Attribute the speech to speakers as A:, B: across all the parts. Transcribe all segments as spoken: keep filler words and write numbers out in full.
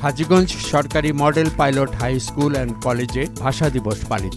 A: হাজীগঞ্জ সরকারি model pilot high school and কলেজে ভাষা দিবস পালিত।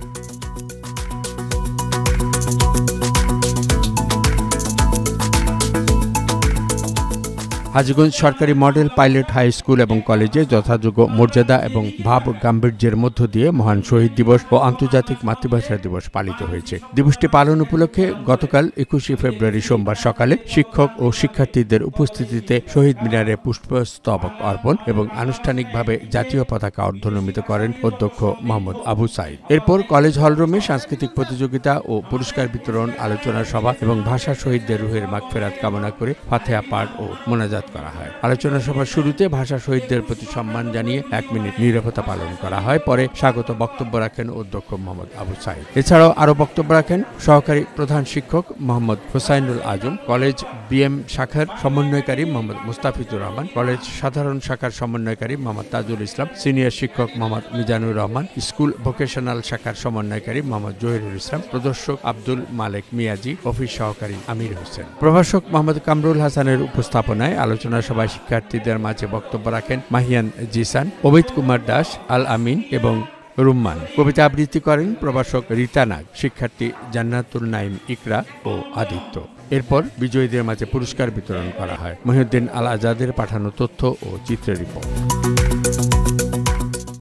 A: হাজীগঞ্জ সরকারি মডেল পাইলট হাই স্কুল এবং কলেজে যথাযোগ্য মর্যাদা এবং ভাব গাম্ভীর্যের মধ্য দিয়ে মহান শহীদ দিবস ও আন্তর্জাতিক মাতৃভাষা দিবস পালিত হয়েছে। দিবসটি পালন উপলক্ষে গতকাল একুশে ফেব্রুয়ারি সোমবার সকালে শিক্ষক ও শিক্ষার্থীদের উপস্থিতিতে শহীদ মিনারে পুষ্পস্তবক অর্পণ এবং আনুষ্ঠানিকভাবে জাতীয় পতাকা অর্ধনমিত করেন অধ্যক্ষ মোহাম্মদ আবু সাইদ। এরপর কলেজ হলরুমে সাংস্কৃতিক প্রতিযোগিতা ও পুরস্কার বিতরণ, আলোচনা সভা এবং ভাষা শহীদদের রুহের মাগফিরাত কামনা করে ফাতিহা পাঠ ও মোনাজাত করা হয়। আলোচনা সভার শুরুতে ভাষা শহীদদের প্রতি সম্মান জানিয়ে এক মিনিট নীরবতা পালন করা হয়। পরে স্বাগত বক্তব্য রাখেন অধ্যক্ষ মোহাম্মদ আবু সাইদ। এছাড়াও আরো বক্তব্য রাখেন সহকারী প্রধান শিক্ষক মোহাম্মদ হোসাইনুল আজম, কলেজ বিএম শাখার সমন্বয়কারী মোহাম্মদ মুস্তাফিজুর রহমান, কলেজ সাধারণ শাখার সমন্বয়কারী মোহাম্মদ তাজুল ইসলাম, সিনিয়র শিক্ষক মোহাম্মদ মিজানুর রহমান, স্কুল ভোকেশনাল শাখার সমন্বয়কারী মোহাম্মদ জহিরুল ইসলাম, প্রদর্শক আব্দুল মালেক মিয়াজি, অফিস সহকারী আমির হোসেন। প্রভাষক মোহাম্মদ কামরুল হাসানের উপস্থাপনায় আলোচনা সভায় শিক্ষার্থীদের মাঝে বক্তব্য রাখেন মাহিয়ান জিসান, অমিত কুমার দাস, আল আমিন এবং রুম্মান। কবিতা আবৃত্তি করেন প্রভাষক রীতা নাগ, শিক্ষার্থী জান্নাতুল নাইম ইকরা ও আদিত্য। এরপর বিজয়ীদের মাঝে পুরস্কার বিতরণ করা হয়। মহিউদ্দিন আল আজাদের পাঠানো তথ্য ও চিত্রের রিপোর্ট।